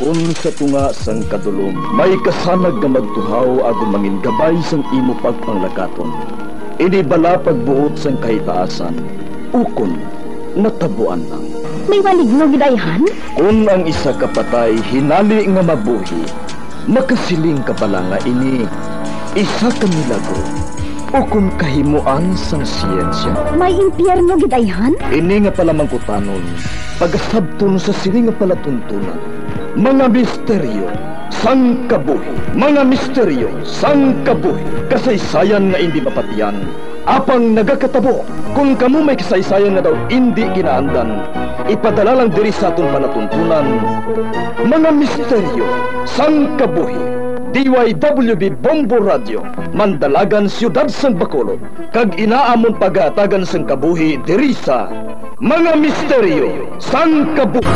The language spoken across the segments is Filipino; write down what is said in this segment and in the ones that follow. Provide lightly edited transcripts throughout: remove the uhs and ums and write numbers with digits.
Kung sa tunga sang kadulom, may kasanag nga magtuhaw agon mangin gabay sang imo pagpanglakaton. Ini bala pagbuot sang kahitaasan, ukon natabuan lang. May maligno gidayhan? Kung ang isa kapatay hinali nga mabuhi, makasiling ka pala nga ini isa ka milagro o kung kahimuan sang siyensya. May impyerno gidayhan? Ini nga pala mangkutanon, pagasabton sa sini nga palatuntunan. Mga misteryo sang kabuhi, mga misteryo sang kabuhi, kasaysayan nga hindi mapatiyan, apang nagakatabo. Kung kamo may kasaysayan nga daw hindi ginaandan, ipadala lang diri sa atong palatuntunan. Mga misteryo sang kabuhi, DYWB Bombo Radio, Mandalagan, Siyudad sang Bacolod, kag inaamon pagatagan sang kabuhi diri sa Mga Misteryo sang Kabuhi.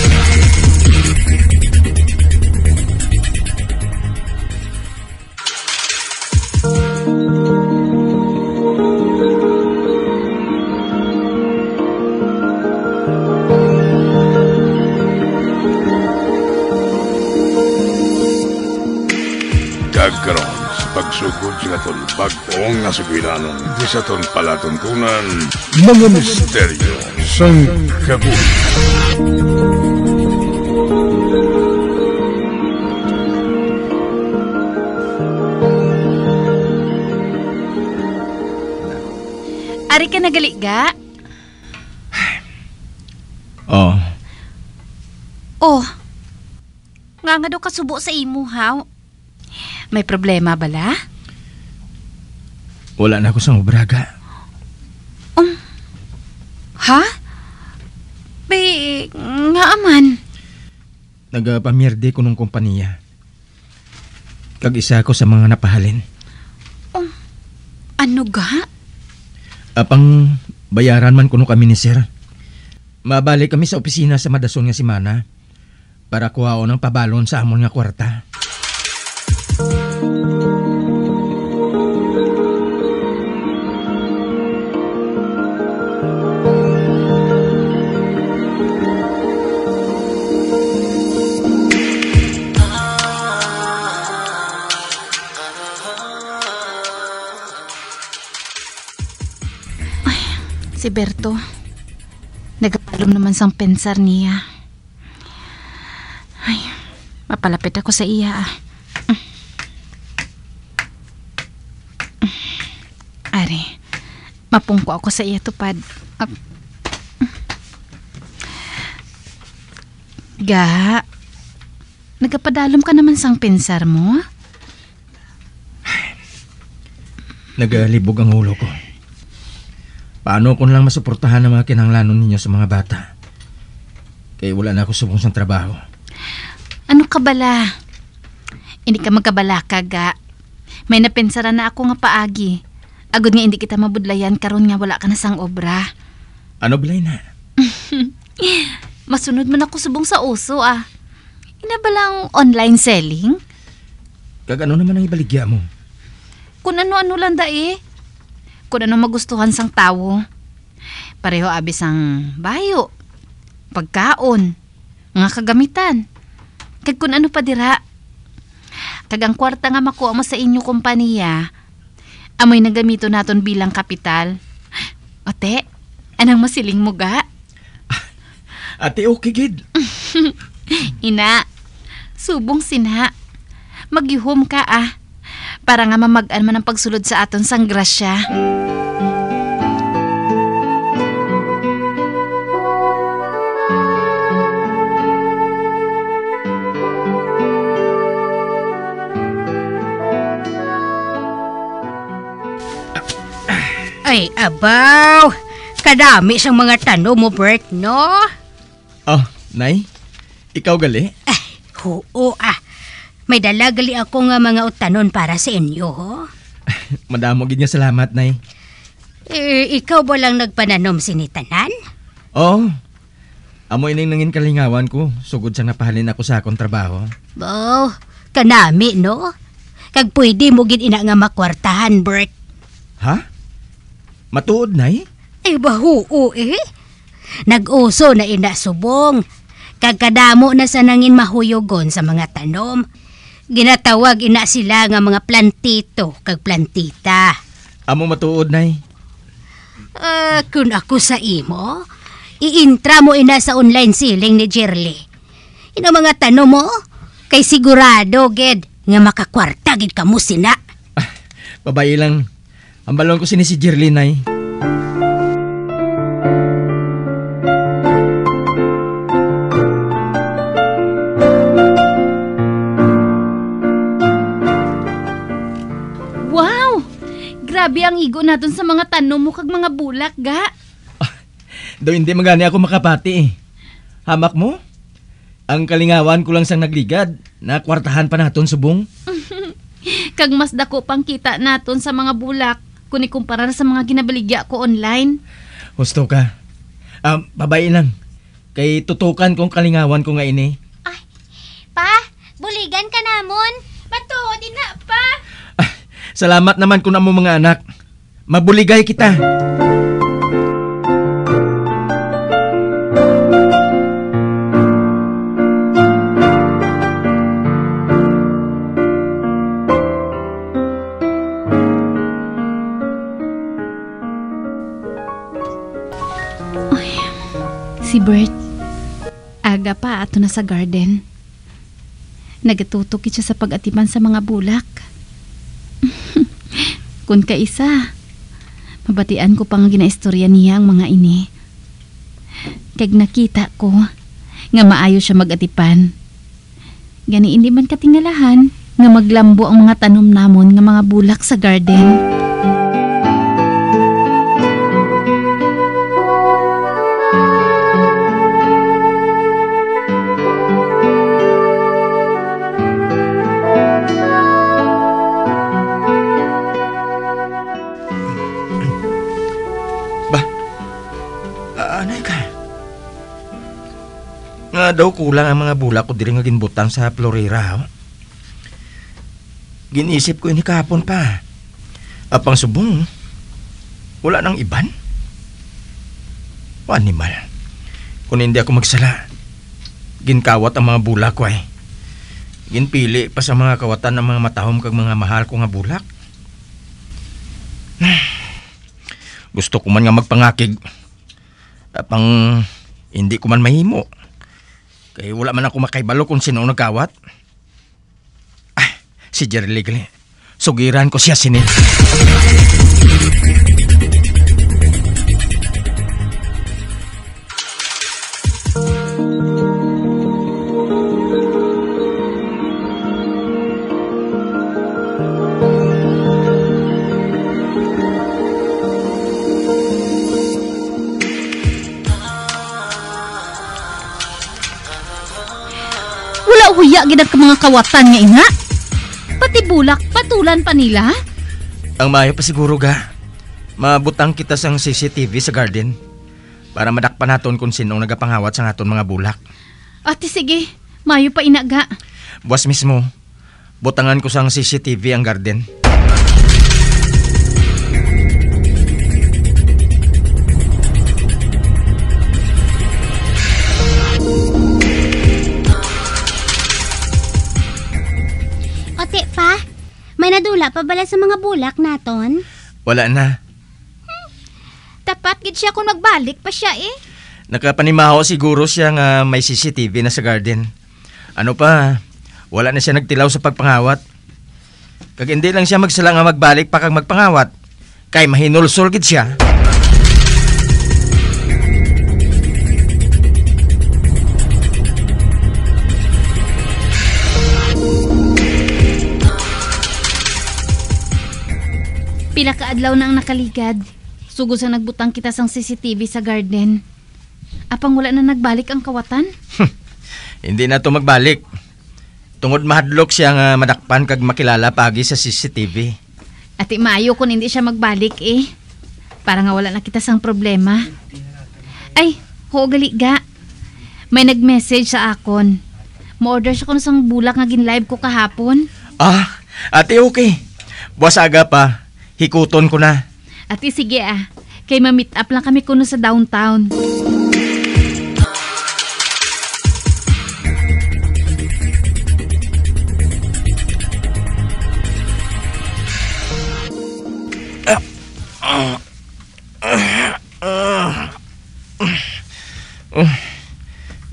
Karon sa pagsugod sa katon bag-ong nga sugilanon di sa ton palatuntunan, Mga Misteryo sang Kabuhi. Ari ka nagali ga? Oh. Oh. Nga daw kasubo sa imo, haw. May problema bala? Wala na ako sa obraga. Ha? Bay, nga aman. Nagpamiyerde ko ng kompanya. Kag isa ako sa mga napahalin. Ano ga? Apang bayaran man kuno kami ni sir. Mabalik kami sa opisina sa madason nga simana para kuhaon ng pabalon sa amon nga kwarta. Si Berto, nagapalom naman sang pensar niya. Ay, mapalapit ako sa iya. Ari, mapungko ako sa iya tupad. Ga, nagapadalom ka naman sang pensar mo? Nagalibog ang ulo ko. Paano kung lang masuportahan ang mga kinanglanon ninyo sa mga bata? Kaya wala na ako subong sa trabaho. Ano ka bala? Hindi ka magkabala ka, ga. May napensara na ako nga paagi. Agod nga hindi kita mabudlayan karon nga wala ka na sang obra. Ano balay na? Masunod man ako subong sa uso, ah. Ina balang online selling? Kag ano naman ang ibaligya mo? Kung ano-ano lang eh. Kung ano magustuhan sang tao. Pareho abis ang bayo, pagkaon, mga kagamitan. Kag kung ano pa dira. Kag ang kwarta nga makuha mo sa inyo kompanya, amoy nagamito naton bilang kapital. Ote, anang masiling mo ga? Ate, okay, gid. Ina, subong sina. Maghihom ka, ah. Para nga mamagaan man ang pagsulod sa aton sang grasya. Ay, abaw! Kadami siyang mga tanong mo, Bert, no? Oh, Nay? Ikaw gali? Ay, oo May dalagali ako nga mga utanon para sa inyo, ho? Madamo gid nga salamat, Nay. Ikaw ba lang nagpananom sinitanan? Oh, amoy ning nangin kalingawan ko. Sugod sa napahalin ako sa akong trabaho. Oh, kanami, no? Kag pwede mo gid ina nga makwartahan, Bert. Ha? Matuod, Nay? Bahuo, Nag-uso na ina subong. Kag kadamo na sa nangin mahuyogon sa mga tanom. Ginatawag ina sila nga mga plantito kag plantita. Amo matuod, nay. Kung ako sa imo, iintra mo ina sa online selling ni Jerly. Ino mga tanom mo, kay sigurado, ged, nga makakwarta gid kamo sina. Babae lang. Ang balon ko si Jerly, nay. Wow! Grabe ang igo naton sa mga tanom mo kag mga bulak, ga. Daw hindi magani ako makapati eh. Hamak mo? Ang kalingawan ko lang sang nagligad. Nakwartahan pa naton subong. Kag mas dako pang kita naton sa mga bulak kung ikumpara sa mga ginabaligya ko online. Husto ka. Babae lang. Kay tutukan kong kalingawan ko nga ini. Ay, pa, buligan ka namon. Matuod ina, pa. Salamat naman ko na mo mga anak. Mabuligay kita. Si Bert, aga pa ato na sa garden. Nagatutok siya sa pag-atiman sa mga bulak. Kung kaisa, mabatian ko pang ginaistorya niya ang mga ini. Kag nakita ko nga maayo siya mag-atipan. Gani hindi man katingalahan nga maglambo ang mga tanom namon nga mga bulak sa garden. Nga daw kulang ang mga bulak ko diri nga ginbutang sa Florira. Ginisip ko ini kahapon pa. Apang subong, wala nang iban. O animal. Kung hindi ako magsala, ginkawat ang mga bulak ko ay. Ginpili pa sa mga kawatan ng mga matahom kag mga mahal ko nga bulak. Gusto ko man nga magpangakig. Apang hindi ko man mahimo. Kaya wala man ako makaibalo kung sino ang nagkawat. Si Jerry gali. Sugiran ko siya sini. Huya gid ang mga kawatan nga ina. Pati bulak patulan pa nila. Ang mayo pa siguro ga. Mabutang kita sang CCTV sa garden para madakpan naton kung sinong nagapangawat sa aton mga bulak. Ate sige, mayo pa ina ga. Buwas mismo, butangan ko sang CCTV ang garden. Pa, may nadula pa bala sa mga bulak naton? Wala na. Tapat gid siya kung magbalik pa siya eh. Nakapanimaho siguro siya nga may CCTV na sa garden. Ano pa, wala na siya nagtilaw sa pagpangawat. Kag hindi lang siya magsala nga magbalik pa kag magpangawat. Kay mahinulsol gid siya. Pila ka adlaw na ang nakaligad. Sugod sa nagbutang kita sang CCTV sa garden. Apang wala na nagbalik ang kawatan? Hindi na to magbalik. Tungod mahadlok siya nga madakpan kag makilala pagi sa CCTV. Ati maayo kung hindi siya magbalik eh. Para nga wala na kita sang problema. Ay, gali ga. May nag-message sa akon. Mo-order siya ko sang bulak nga gin-live ko kahapon. Ate okay. Buwas aga pa. Hikuton ko na. Ate sige Kay ma-meet up lang kami kuno sa downtown.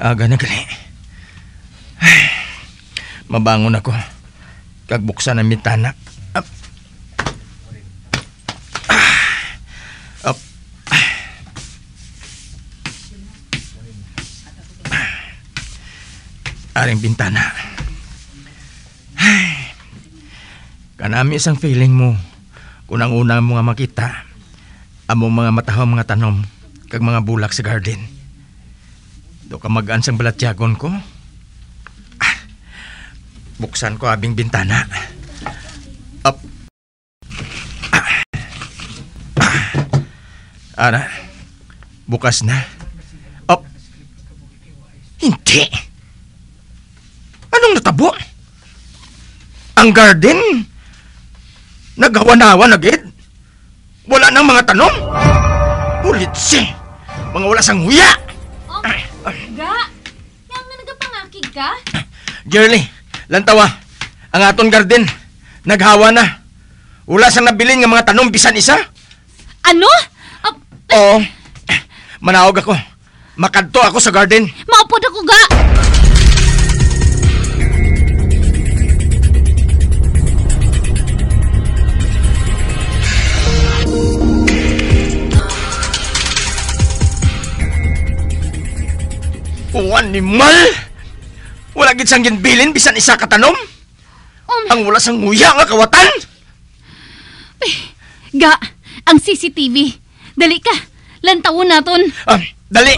Aga na gali. Ay, mabangon ako. Kagbuksan ang mitana. Up. Up. Aring bintana. Ay, kanami isang feeling mo. Kunang una mo nga makita. Among mga matahaw mga tanom. Kag mga bulak sa garden. Do ka mag-an sang balatyagon ko. Buksan ko abing bintana. Up. Ara. Bukas na. Up. Hindi. Anong natabo? Ang garden? Naghawan-hawan agad? Wala nang mga tanom? Ulit siya. Mga wala sang huya. Ga, yang nga nagapangakig ka? Girlie, lantawa. Ang aton garden. Naghawa na. Wala sang nabilin nga mga tanom bisan isa. Ano? Oo. Manawag ako. Makadto ako sa garden. Maupod ako, Ga. Animal! Wala gid sang ginbilin bisan isa ka tanom. Ang wala sang nguya nga kawatan. Ga, ang CCTV. Dali ka. Lantawon naton. Dali!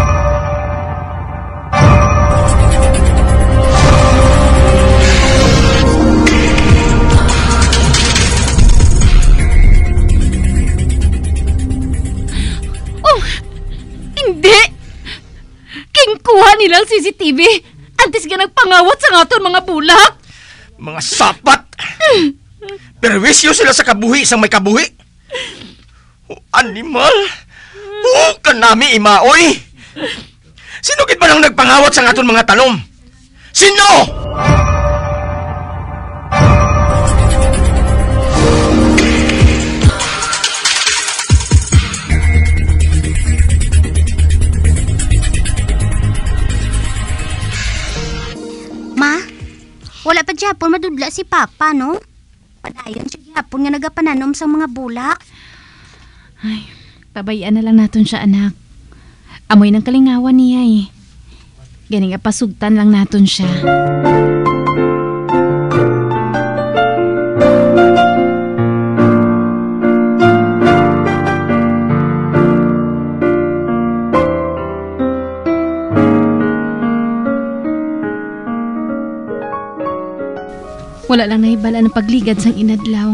Oh, hindi! Kingkuha nilang CCTV. Antes ka nagpangawat sa aton mga bulak. Mga sapat! Perwisyo sila sa kabuhi isang may kabuhi. Animal! Kanami imaoy! Sino gid ba nang nagpangawat sa aton mga tanom? Sino? Ma, wala pa gyapon madudla si Papa, no? Padayon siya gyapon nga nagapananom sa mga bulak. Ay, pabayaan na lang naton siya, anak. Amoy ng kalingawan niya eh. Ganing pasugtan lang naton siya. Wala lang nahibala ng pagligad sang inadlaw.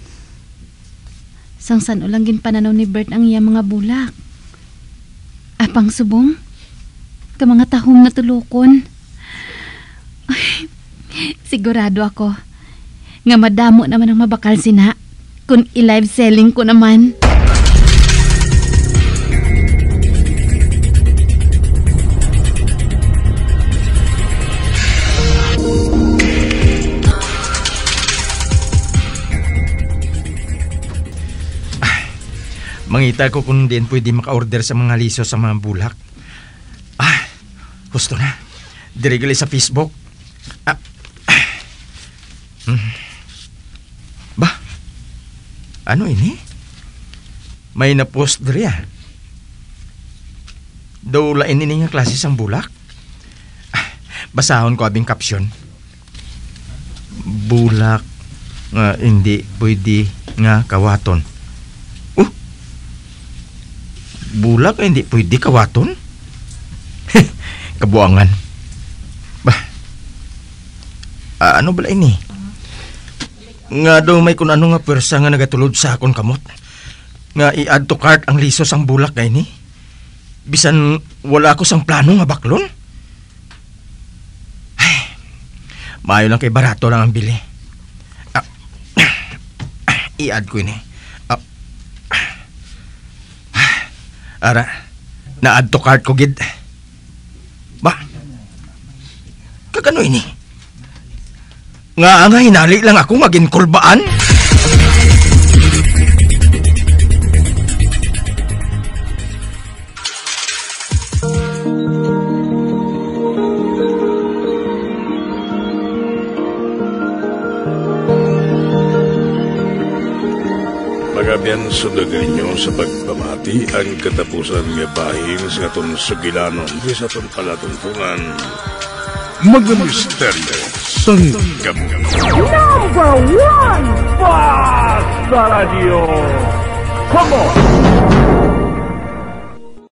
Sang sano lang ginpananaw ni Bert ang iya mga bulak. Apang subong, ka mga tahong natulukon. Ay, sigurado ako, nga madamo naman ang mabakal sina, kung i-live selling ko naman. Mangita ko kung din pwede maka-order sa mga liso sa mga bulak. Gusto na. Dirigali sa Facebook. Ba? Ano ini? May na-post diri Daw lain ini nga klase sang bulak. Basahon ko abing caption. Bulak nga hindi pwede nga kawaton. Bulak ay hindi pwede kawaton? Kabuangan. Bah, ano bala ini? Nga daw may kung ano nga pwersa nga nagatulod sa akon kamot. Nga i-add to cart ang lisos ang bulak na ini. Bisan wala ako sang plano nga baklon. Ay, maayo lang kay barato lang ang bili. I-add ko ini. Ara, na-add to cart ko, gid. Ba? Kagano ini? Nga hinali lang ako maging kulbaan? Pagabian sudagan nyo sa pagpamati ang katapusan nga bahing sa aton sugilanon di sa aton palatuntunan. Mga misteryo sangkabuhi. Number 1 Basta Radio. Come on!